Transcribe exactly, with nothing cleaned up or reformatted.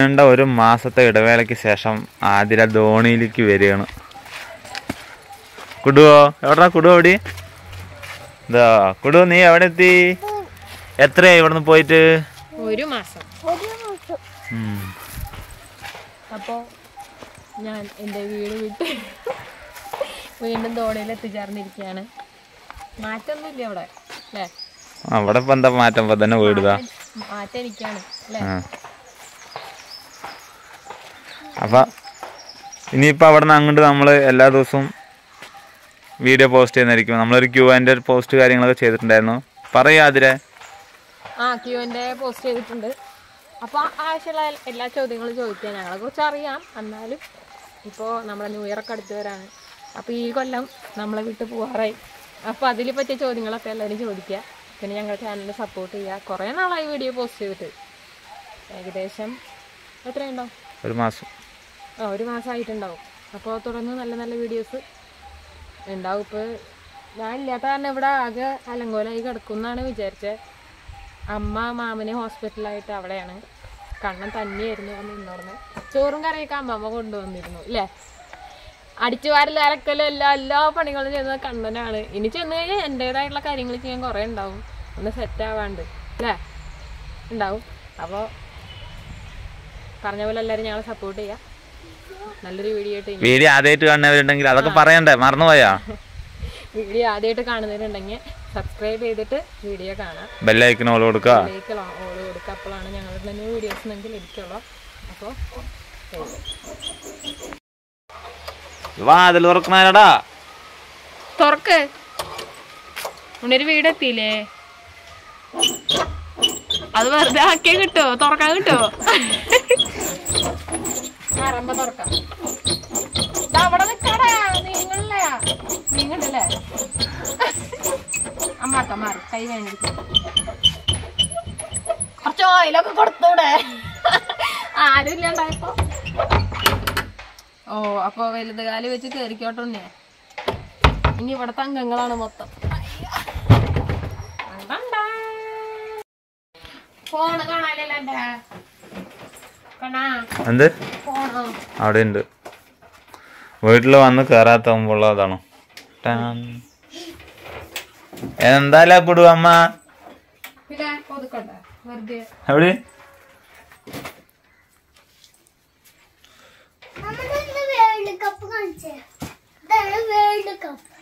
നീണ്ട ഒരു മാസത്തെ ഇടവേളയ്ക്ക് ശേഷം ആതിര ധോണിയിലേക്ക് വരികയാണ്. കുടുവോ എവിടാ കുടു എവിടെ ഇതാ കുടു നീ എവിടെ എത്തി? എത്രയായി ഇവിടുന്ന് പോയിട്ട്? ഒരു മാസം. അപ്പോ ഞാൻ എൻ്റെ വീട് വിട്ട് വീണ്ടും ധോണിയിൽ എത്തിച്ചേർന്നിരിക്കുകയാണ്. മാറ്റൊന്നുമില്ല അവിടെ അല്ലേ? അവിടെ ഇപ്പൊ എന്താ മാറ്റം? തന്നെ വീടുതാ മാറ്റം എനിക്കാണ് അല്ലേ? അപ്പൊ ഇനിയിപ്പോ അവിടെ നിന്ന് അങ്ങോട്ട് നമ്മള് എല്ലാ ദിവസവും വീഡിയോ പോസ്റ്റ് ചെയ്യുന്നതായിരിക്കും. നമ്മളൊരു ക്യൂ ആൻഡ് പോസ്റ്റ് കാര്യങ്ങളൊക്കെ ചെയ്തിട്ടുണ്ടായിരുന്നു. പറയാ അതിരെ ആ ക്യൂ ആൻഡ് പോസ്റ്റ് ചെയ്തിട്ടുണ്ട്. അപ്പോൾ ആവശ്യമുള്ള എല്ലാ ചോദ്യങ്ങളും ചോദിക്കുക. ഞങ്ങളെ കുറിച്ച് അറിയാം, എന്നാലും ഇപ്പോൾ നമ്മുടെ ന്യൂ ഇയർ ഒക്കെ അടുത്ത് വരാണ്. അപ്പോൾ ഈ കൊല്ലം നമ്മളെ വിട്ട് പോകാറായി. അപ്പോൾ അതിൽ പറ്റിയ ചോദ്യങ്ങളൊക്കെ എല്ലാവരും ചോദിക്കുക. പിന്നെ ഞങ്ങളുടെ ചാനലിനെ സപ്പോർട്ട് ചെയ്യുക. കുറേ നാളായി വീഡിയോ പോസ്റ്റ് ചെയ്തിട്ട്, ഏകദേശം എത്രയുണ്ടാവും? ഒരു മാസം ആ ഒരു മാസമായിട്ടുണ്ടാവും. അപ്പോൾ തുടർന്ന് നല്ല നല്ല വീഡിയോസ് ഉണ്ടാവും. ഇപ്പോൾ ഞാൻ ഇല്ലാത്ത കാരണം ഇവിടെ ആകെ അലങ്കോലായി കിടക്കുമെന്നാണ് വിചാരിച്ചത്. അമ്മ മാമന് ഹോസ്പിറ്റലായിട്ട് അവിടെയാണ്. കണ്ണൻ തന്നെയായിരുന്നു വന്ന് നിന്നോർന്ന്. ചോറും കറിയൊക്കെ അമ്മമ്മ കൊണ്ടുവന്നിരുന്നു അല്ലേ? അടിച്ചു വാരൽ അലക്കലും എല്ലാ എല്ലാ പണികളും ചെയ്യുന്നത് കണ്ണനാണ്. ഇനി ചെന്ന് കഴിഞ്ഞാൽ എൻ്റേതായിട്ടുള്ള കാര്യങ്ങൾ ചെയ്യാൻ കുറേ ഉണ്ടാവും, ഒന്ന് സെറ്റ് ആവാണ്ട് അല്ലേ? ഉണ്ടാവും. അപ്പോൾ പറഞ്ഞ പോലെ എല്ലാവരും ഞങ്ങളെ സപ്പോർട്ട് ചെയ്യുക. നല്ലൊരു വീഡിയോ ആയിട്ട് വീഡിയോ ആദ്യമായിട്ട് കാണുന്നവരുണ്ടെങ്കിൽ അതൊക്കെ പറയണ്ടേ, മറന്നുപോയാ? വീഡിയോ ആദ്യമായിട്ട് കാണുന്നവരുണ്ടെങ്കിൽ സബ്സ്ക്രൈബ് ചെയ്തിട്ട് വീഡിയോ കാണാം. ബെല്ലൈക്കൻ ഓൾ കൊടുക്കുക. ബെല്ലൈക്കൻ ഓൾ കൊടുക്കുക. അപ്പോഴാണ് ഞങ്ങളുടെ ന്യൂ വീഡിയോസ് ഉണ്ടെങ്കിൽ ലഭിക്കുള്ളൂ. അപ്പോൾ വാതിൽ തുറക്കണാടാ, തുറക്ക്. ഉണ്ണൊരു വീടെത്തിയില്ലേ? അത് വെറുതെ ആക്കിയാ കിട്ടോ? തുറക്കാൻ കിട്ടോ? ആറമ്പ തുറക്കാം. അവിടെ നിൽക്കടാ, നീങ്ങല്ലേ നീങ്ങണ്ടല്ലേ? അമ്മാക്ക മാറി കൈ വേണ്ടിരിക്കും. കുറച്ച് ഓയിലൊക്കെ കൊടുത്തൂടെ? ആരും ഇല്ലാണ്ടായപ്പോ. ഓ അപ്പൊ വലുത് കാലി വെച്ച് കയറിക്കോട്ടെ. ഇനി ഇവിടത്തെ അംഗങ്ങളാണ് മൊത്തം. ഫോണ് കാണാനല്ലോ എന്റെ കണാ. എന്ത് ഫോണോ അവിടെ ഉണ്ട്. വീട്ടില് വന്ന് കേറാത്തതാണോ? എന്തായാലും കൊടു അമ്മ എവിടെ? വേൾഡ് കപ്പ് കാണിച്ചേ. World cup